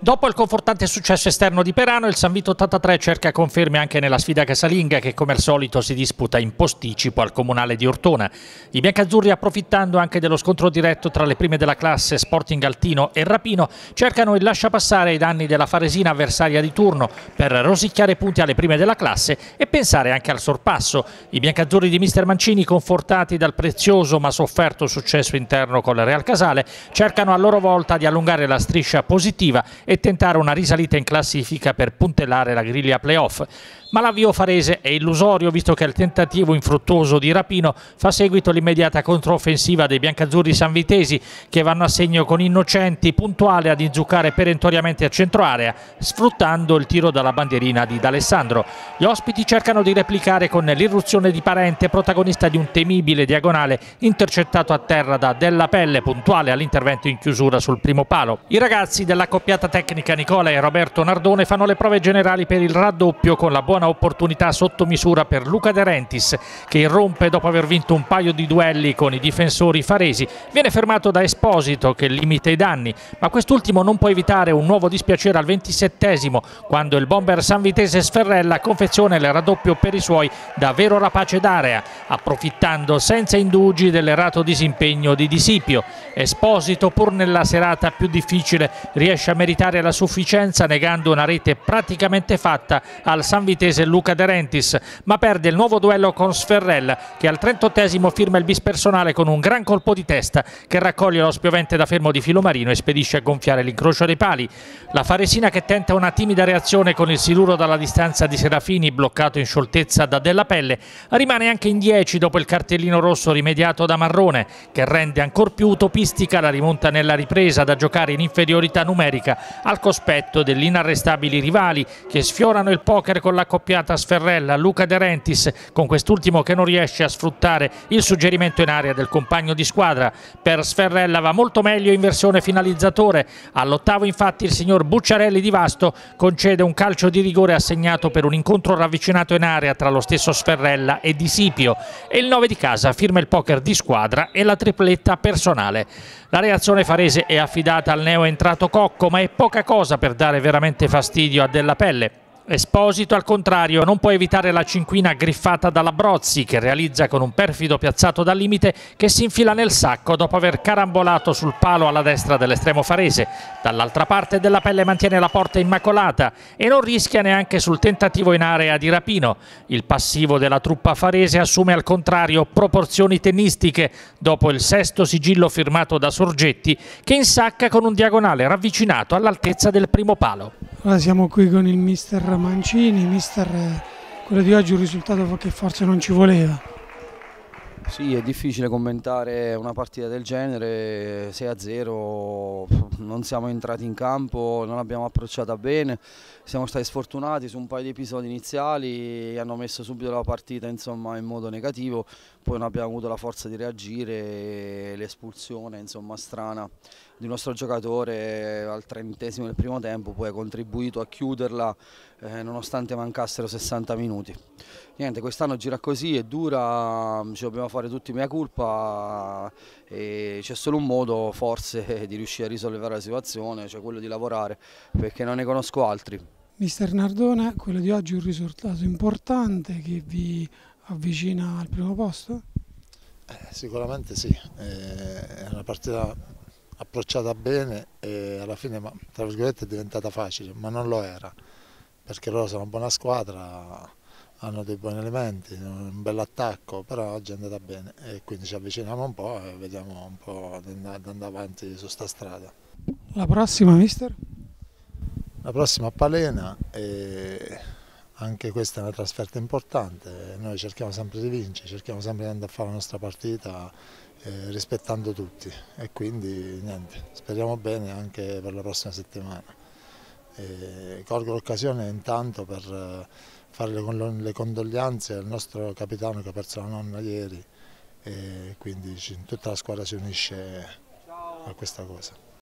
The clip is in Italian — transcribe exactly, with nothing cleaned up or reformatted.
Dopo il confortante successo esterno di Perano, il San Vito ottantatré cerca conferme anche nella sfida casalinga che come al solito si disputa in posticipo al Comunale di Ortona. I biancazzurri, approfittando anche dello scontro diretto tra le prime della classe Sporting Altino e Rapino, cercano il lasciapassare ai danni della Faresina, avversaria di turno, per rosicchiare punti alle prime della classe e pensare anche al sorpasso. I biancazzurri di mister Mancini, confortati dal prezioso ma sofferto successo interno con il Real Casale, cercano a loro volta di allungare la striscia positiva e tentare una risalita in classifica per puntellare la griglia playoff. Ma l'avvio farese è illusorio, visto che il tentativo infruttuoso di Rapino fa seguito all'immediata controffensiva dei biancazzurri sanvitesi, che vanno a segno con Innocenti, puntuale ad inzuccare perentoriamente a centro area, sfruttando il tiro dalla bandierina di D'Alessandro. Gli ospiti cercano di replicare con l'irruzione di Parente, protagonista di un temibile diagonale intercettato a terra da Della Pelle, puntuale all'intervento in chiusura sul primo palo. I ragazzi dell'accoppiata tecnica Nicola e Roberto Nardone fanno le prove generali per il raddoppio, con la buona opportunità sotto misura per Luca De Rentis, che irrompe dopo aver vinto un paio di duelli con i difensori faresi. Viene fermato da Esposito, che limita i danni, ma quest'ultimo non può evitare un nuovo dispiacere al ventisettesimo, quando il bomber sanvitese Sferrella confeziona il raddoppio per i suoi da vero rapace d'area, approfittando senza indugi dell'errato disimpegno di Disipio. Esposito, pur nella serata più difficile, riesce a meritare la sufficienza, negando una rete praticamente fatta al sanvitese Luca De Rentis, ma perde il nuovo duello con Sferrella, che al trentottesimo firma il bis personale con un gran colpo di testa che raccoglie lo spiovente da fermo di Filomarino e spedisce a gonfiare l'incrocio dei pali. La Faresina, che tenta una timida reazione con il siluro dalla distanza di Serafini, bloccato in scioltezza da Della Pelle, rimane anche in dieci dopo il cartellino rosso rimediato da Marrone, che rende ancor più utopistica la rimonta nella ripresa, da giocare in inferiorità numerica al cospetto degli inarrestabili rivali, che sfiorano il poker con la accoppiata Sferrella Luca De Rentis, con quest'ultimo che non riesce a sfruttare il suggerimento in area del compagno di squadra. Per Sferrella va molto meglio in versione finalizzatore. All'ottavo infatti il signor Bucciarelli di Vasto concede un calcio di rigore assegnato per un incontro ravvicinato in area tra lo stesso Sferrella e Disipio, e il nove di casa firma il poker di squadra e la tripletta personale. La reazione farese è affidata al neo entrato Cocco, ma è poca cosa per dare veramente fastidio a Della Pelle. Esposito, al contrario, non può evitare la cinquina griffata dalla Brozzi, che realizza con un perfido piazzato dal limite che si infila nel sacco dopo aver carambolato sul palo alla destra dell'estremo farese. Dall'altra parte Della Pelle mantiene la porta immacolata e non rischia neanche sul tentativo in area di Rapino. Il passivo della truppa farese assume al contrario proporzioni tennistiche dopo il sesto sigillo firmato da Sorgetti, che insacca con un diagonale ravvicinato all'altezza del primo palo. Ora siamo qui con il mister Mancini. Mister, quello di oggi è un risultato che forse non ci voleva. Sì, è difficile commentare una partita del genere. Sei a zero, non siamo entrati in campo, non abbiamo approcciata bene, siamo stati sfortunati su un paio di episodi iniziali, hanno messo subito la partita insomma in modo negativo, poi non abbiamo avuto la forza di reagire, l'espulsione insomma strana di un nostro giocatore al trentesimo del primo tempo poi ha contribuito a chiuderla eh, nonostante mancassero sessanta minuti. Niente, quest'anno gira così, è dura, ci dobbiamo fare tutti mea culpa e c'è solo un modo forse di riuscire a risolvere la situazione, cioè quello di lavorare, perché non ne conosco altri. Mister Nardone, quello di oggi è un risultato importante che vi avvicina al primo posto? Eh, sicuramente sì, eh, è una partita approcciata bene e alla fine tra virgolette è diventata facile, ma non lo era, perché loro sono una buona squadra, hanno dei buoni elementi, un bel attacco, però oggi è andata bene e quindi ci avviciniamo un po' e vediamo un po' di andare avanti su sta strada. La prossima, mister? La prossima a Palena, e anche questa è una trasferta importante, noi cerchiamo sempre di vincere, cerchiamo sempre di andare a fare la nostra partita eh, rispettando tutti e quindi niente, speriamo bene anche per la prossima settimana. E colgo l'occasione intanto per fare le condoglianze al nostro capitano che ha perso la nonna ieri e quindi tutta la squadra si unisce a questa cosa.